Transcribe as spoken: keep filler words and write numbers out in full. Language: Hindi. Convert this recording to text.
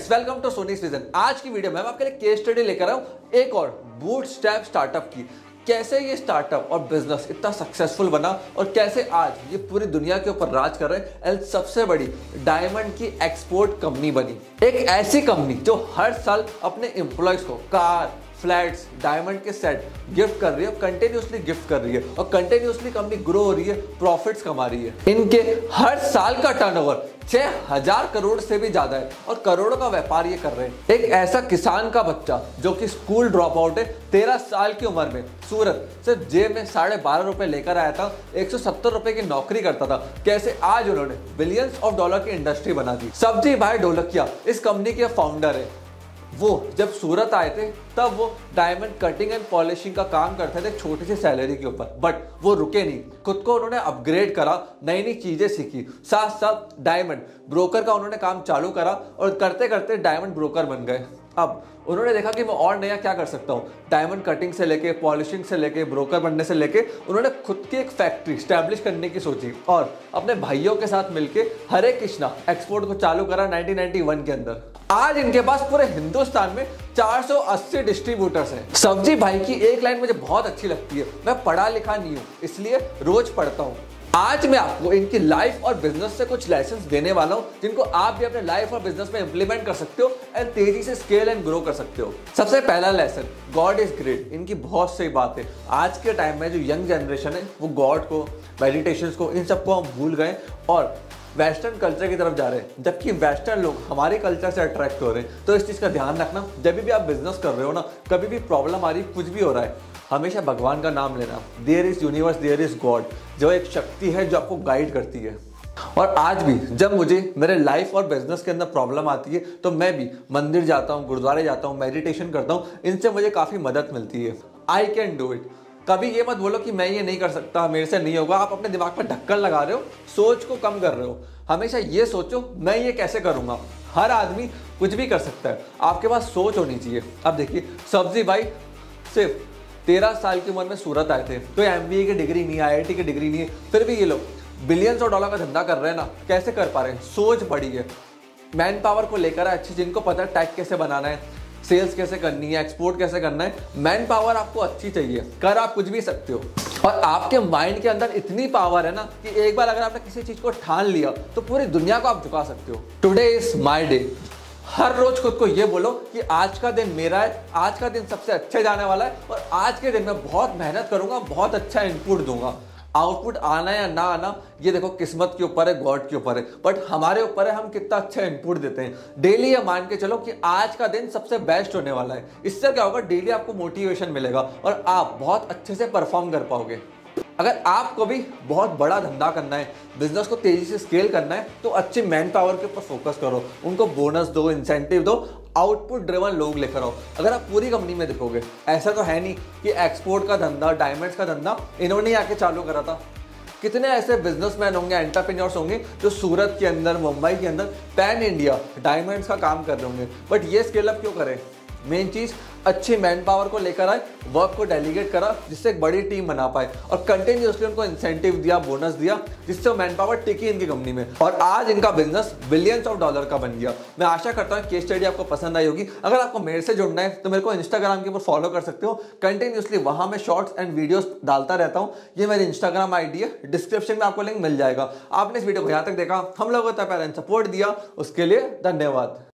Friends, welcome to Sony's vision. आज की वीडियो में मैं आपके लिए केस स्टडी लेकर आया हूं एक और बूटस्ट्रैप स्टार्टअप की। कैसे ये स्टार्टअप और बिजनेस इतना सक्सेसफुल बना और कैसे आज ये पूरी दुनिया के ऊपर राज कर रहे हैं एंड सबसे बड़ी डायमंड की एक्सपोर्ट कंपनी बनी। एक ऐसी कंपनी जो हर साल अपने एम्प्लॉयज को कार, फ्लैट्स, डायमंड के सेट गिफ्ट कर रही है, कंटिन्यूसली गिफ्ट कर रही है और कंटिन्यूसली कंपनी ग्रो हो रही है, प्रॉफिट्स कमा रही है। इनके हर साल का टर्नओवर छह हजार करोड़ से भी ज्यादा है और करोड़ों का व्यापार ये कर रहे हैं। एक ऐसा किसान का बच्चा जो कि स्कूल ड्रॉप आउट है, तेरह साल की उम्र में सूरत सिर्फ जेब में साढ़े बारह रुपए लेकर आया था, एक सौ सत्तर रुपए की नौकरी करता था। कैसे आज उन्होंने बिलियंस ऑफ डॉलर की इंडस्ट्री बना दी। सब्जी भाई ढोलकिया इस कंपनी के फाउंडर है। वो जब सूरत आए थे तब वो डायमंड कटिंग एंड पॉलिशिंग का काम करते थे छोटी सी सैलरी के ऊपर, बट वो रुके नहीं, खुद को उन्होंने अपग्रेड करा, नई नई चीजें सीखी, साथ साथ डायमंड ब्रोकर का उन्होंने काम चालू करा और करते करते डायमंड ब्रोकर बन गए। अब उन्होंने देखा कि मैं और नया क्या कर सकता हूँ। डायमंड कटिंग से लेके पॉलिशिंग से लेके ब्रोकर बनने से लेके उन्होंने खुद की एक फैक्ट्री स्टैब्लिश करने की सोची और अपने भाइयों के साथ मिलके हरे कृष्णा एक्सपोर्ट को चालू करा नाइनटीन नाइंटी वन के अंदर। आज इनके पास पूरे हिंदुस्तान में चार सौ अस्सी डिस्ट्रीब्यूटर्स हैं। सब्जी भाई की एक लाइन मुझे बहुत अच्छी लगती है। मैं पढ़ा लिखा नहीं हूँ, इसलिए रोज पढ़ता हूँ। आज मैं आपको इनकी लाइफ और बिजनेस से कुछ लेसन्स देने वाला हूं जिनको आप भी अपने लाइफ और बिजनेस में इंप्लीमेंट कर सकते हो एंड तेजी से स्केल एंड ग्रो कर सकते हो। सबसे पहला लेसन, गॉड इज ग्रेट। इनकी बहुत सही बात है। आज के टाइम में जो यंग जनरेशन है वो गॉड को, मेडिटेशन को, इन सबको हम भूल गए और वेस्टर्न कल्चर की तरफ जा रहे हैं, जबकि वेस्टर्न लोग हमारे कल्चर से अट्रैक्ट हो रहे हैं। तो इस चीज़ का ध्यान रखना, जब भी आप बिजनेस कर रहे हो ना, कभी भी प्रॉब्लम आ रही, कुछ भी हो रहा है, हमेशा भगवान का नाम लेना। There is universe, there is God, जो एक शक्ति है जो आपको गाइड करती है। और आज भी जब मुझे मेरे लाइफ और बिजनेस के अंदर प्रॉब्लम आती है तो मैं भी मंदिर जाता हूँ, गुरुद्वारे जाता हूँ, मेडिटेशन करता हूँ। इनसे मुझे काफ़ी मदद मिलती है। I can do it. कभी ये मत बोलो कि मैं ये नहीं कर सकता, मेरे से नहीं होगा। आप अपने दिमाग पर ढक्कन लगा रहे हो, सोच को कम कर रहे हो। हमेशा ये सोचो मैं ये कैसे करूँगा। हर आदमी कुछ भी कर सकता है, आपके पास सोच होनी चाहिए। अब देखिए, सब्जी भाई सिर्फ तेरह साल की उम्र में सूरत आए थे, तो एमबीए की डिग्री नहीं है, आईआईटी की डिग्री नहीं है, फिर भी ये लोग बिलियंस ऑफ डॉलर का धंधा कर रहे हैं ना। कैसे कर पा रहे हैं? सोच बड़ी है, मैन पावर को लेकर है अच्छी, जिनको पता है टैग कैसे बनाना है, सेल्स कैसे करनी है, एक्सपोर्ट कैसे करना है। मैन पावर आपको अच्छी चाहिए, कर आप कुछ भी सकते हो। और आपके माइंड के अंदर इतनी पावर है ना कि एक बार अगर आपने किसी चीज को ठान लिया तो पूरी दुनिया को आप झुका सकते हो। Today is my day. हर रोज खुद को ये बोलो कि आज का दिन मेरा है, आज का दिन सबसे अच्छा जाने वाला है और आज के दिन में बहुत मेहनत करूंगा, बहुत अच्छा इनपुट दूंगा। आउटपुट आना या ना आना ये देखो किस्मत के ऊपर है, गॉड के ऊपर है, बट हमारे ऊपर है हम कितना अच्छा इनपुट देते हैं। डेली ये मान के चलो कि आज का दिन सबसे बेस्ट होने वाला है। इससे क्या होगा, डेली आपको मोटिवेशन मिलेगा और आप बहुत अच्छे से परफॉर्म कर पाओगे। अगर आपको भी बहुत बड़ा धंधा करना है, बिजनेस को तेजी से स्केल करना है, तो अच्छे मैन पावर के ऊपर फोकस करो, उनको बोनस दो, इंसेंटिव दो, आउटपुट ड्रिवन लोग लेकर आओ। अगर आप पूरी कंपनी में देखोगे, ऐसा तो है नहीं कि एक्सपोर्ट का धंधा, डायमंड्स का धंधा इन्होंने आके चालू करा था। कितने ऐसे बिजनेसमैन होंगे, एंटरप्रेन्योर्स होंगे जो सूरत के अंदर, मुंबई के अंदर पैन इंडिया डायमंड्स का काम कर रहे होंगे, बट ये स्केल अप क्यों करें? मेन चीज अच्छी मैन पावर को लेकर आए, वर्क को डेलीगेट करा जिससे एक बड़ी टीम बना पाए और कंटिन्यूसली उनको इंसेंटिव दिया, बोनस दिया, जिससे मैन पावर टिकी इनकी कंपनी में और आज इनका बिजनेस बिलियंस ऑफ डॉलर का बन गया। मैं आशा करता हूँ केस स्टडी आपको पसंद आई होगी। अगर आपको मेरे से जुड़ना है तो मेरे को इंस्टाग्राम के ऊपर फॉलो कर सकते हो। कंटिन्यूसली वहां मैं शॉर्ट्स एंड वीडियोस डालता रहता हूँ। ये मेरी इंस्टाग्राम आईडी है, डिस्क्रिप्शन में आपको लिंक मिल जाएगा। आपने इस वीडियो को यहाँ तक देखा, हम लोगों को प्यार एंड सपोर्ट दिया, उसके लिए धन्यवाद।